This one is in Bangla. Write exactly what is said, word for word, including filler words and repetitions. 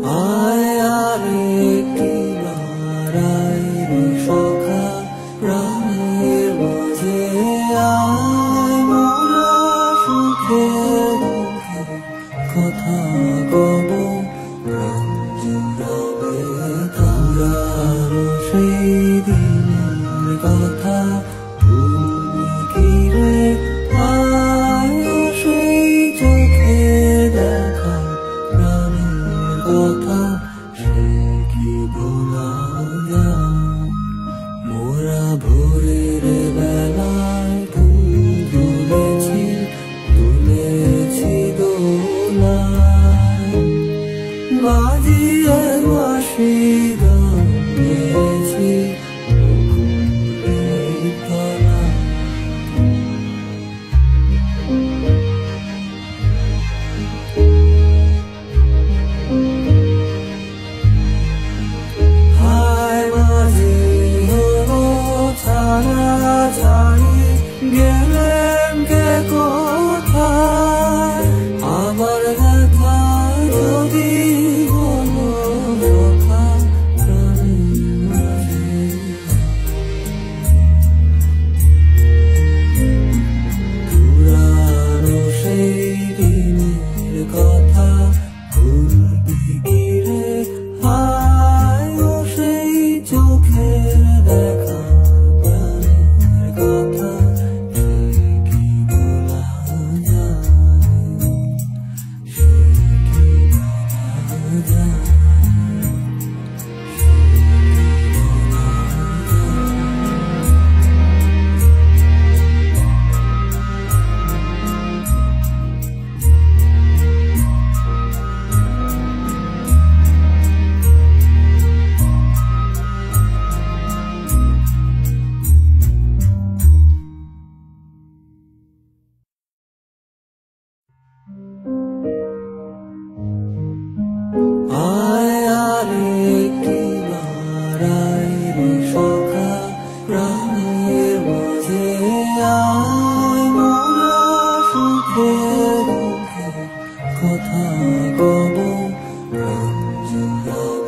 আয় আরেকটি বার আয় রে সখা প্রাণের মাঝে আয় মোরা সুখে দুঃখে কথা কব প্রাণ জুড়াবে তারারও সেই দিনের কথা ভুলবি কি রে আয় সেই চোখে দেখা প্রাণের কথা সে কি ভোলা যায় মোরা ভোরের বেলায় ফুল তুলেছি তুলেছি দোলায় বাজিয়ে বাঁশি গান গেয়েছি বকুলের তলায় হায় মাঝে হলো ছাড়াছাড়ি গেলেন কে কোথায় আমার ব্যথা যদি বলো সখা প্রাণের মাঝে পুরানো সেই দিনের কথা ভুলবি কি রে হায় ও সেই চোখের দেখা প্রাণের কথা সে কি ভোলা যায় সে কি ভোলা যায় আয় আরেকটি বার আয় রে সখা প্রাণের মাঝে আয় মোরা সুখে দুঃখে কথা কব প্রাণ জুড়াবে